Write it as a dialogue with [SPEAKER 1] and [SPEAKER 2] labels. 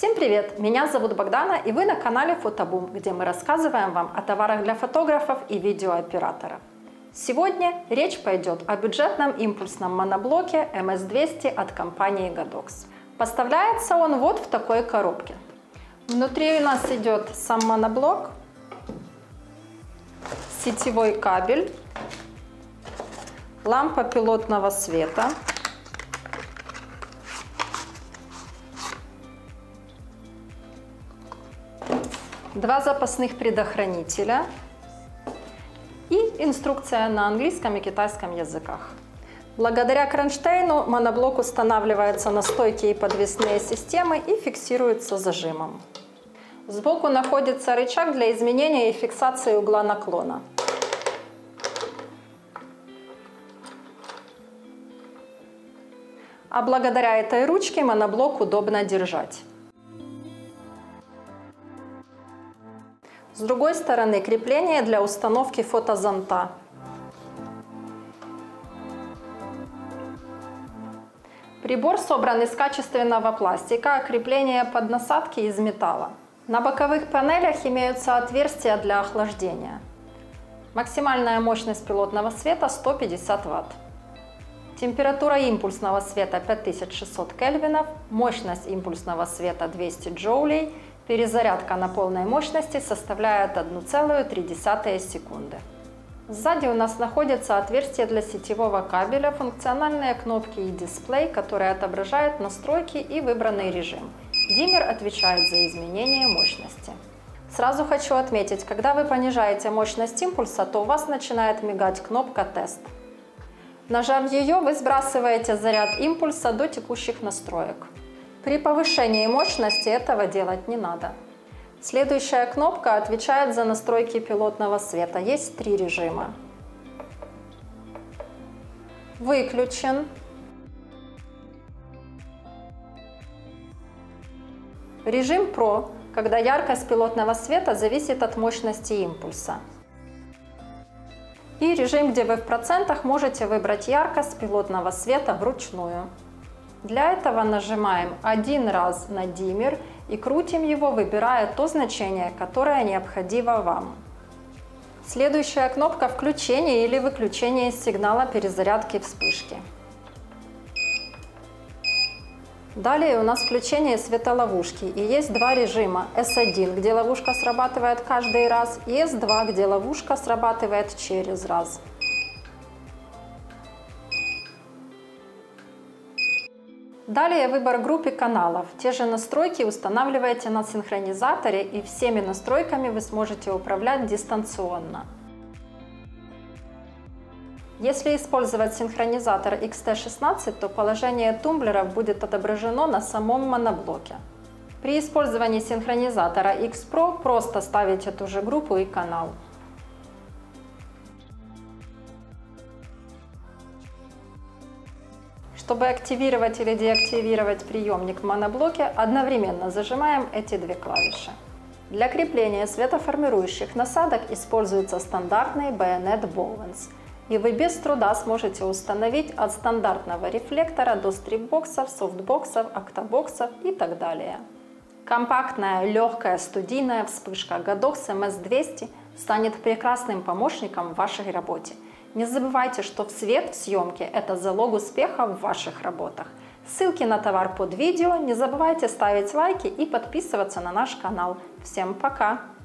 [SPEAKER 1] Всем привет! Меня зовут Богдана, и вы на канале Фотобум, где мы рассказываем вам о товарах для фотографов и видеооператоров. Сегодня речь пойдет о бюджетном импульсном моноблоке MS200 от компании Godox. Поставляется он вот в такой коробке. Внутри у нас идет сам моноблок, сетевой кабель, лампа пилотного света, два запасных предохранителя и инструкция на английском и китайском языках. Благодаря кронштейну моноблок устанавливается на стойки и подвесные системы и фиксируется зажимом. Сбоку находится рычаг для изменения и фиксации угла наклона. А благодаря этой ручке моноблок удобно держать. С другой стороны крепление для установки фотозонта. Прибор собран из качественного пластика, а крепление под насадки из металла. На боковых панелях имеются отверстия для охлаждения. Максимальная мощность пилотного света 150 Вт. Температура импульсного света 5600 кельвинов, мощность импульсного света 200 джоулей, перезарядка на полной мощности составляет 1,3 секунды. Сзади у нас находится отверстие для сетевого кабеля, функциональные кнопки и дисплей, которые отображают настройки и выбранный режим. Диммер отвечает за изменение мощности. Сразу хочу отметить, когда вы понижаете мощность импульса, то у вас начинает мигать кнопка «Тест». Нажав ее, вы сбрасываете заряд импульса до текущих настроек. При повышении мощности этого делать не надо. Следующая кнопка отвечает за настройки пилотного света. Есть три режима. Выключен. Режим Pro, когда яркость пилотного света зависит от мощности импульса. И режим, где вы в процентах можете выбрать яркость пилотного света вручную. Для этого нажимаем один раз на диммер и крутим его, выбирая то значение, которое необходимо вам. Следующая кнопка включения или выключения сигнала перезарядки вспышки. Далее у нас включение светоловушки, и есть два режима: S1, где ловушка срабатывает каждый раз, и S2, где ловушка срабатывает через раз. Далее выбор группы каналов. Те же настройки устанавливаете на синхронизаторе, и всеми настройками вы сможете управлять дистанционно. Если использовать синхронизатор XT16, то положение тумблеров будет отображено на самом моноблоке. При использовании синхронизатора X Pro просто ставите ту же группу и канал. Чтобы активировать или деактивировать приемник в моноблоке, одновременно зажимаем эти две клавиши. Для крепления светоформирующих насадок используется стандартный Bayonet Bowens, и вы без труда сможете установить от стандартного рефлектора до стрипбоксов, софтбоксов, октобоксов и так далее. Компактная, легкая, студийная вспышка Godox MS200 станет прекрасным помощником в вашей работе. Не забывайте, что свет в съемке – это залог успеха в ваших работах. Ссылки на товар под видео, не забывайте ставить лайки и подписываться на наш канал. Всем пока!